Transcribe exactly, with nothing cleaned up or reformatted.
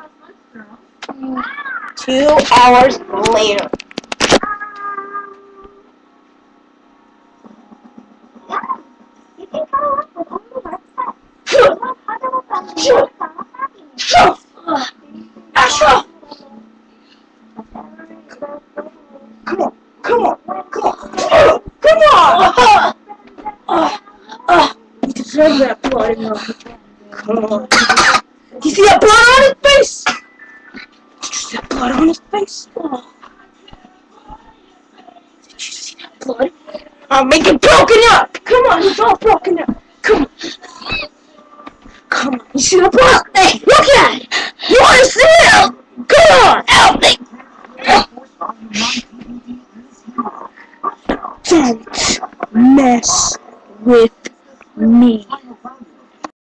Two hours later. Asha! Come on, come on, come on, come on! Uh, uh, you deserve that blood in your Come on. Do you see that blood on his face? Did you see that blood on his face? Oh. Did you see that blood? I'll make it broken up! Come on, it's all broken up. Come on. Come on, you see the blood? Hey, look at it! You wanna see it? Come on, help me!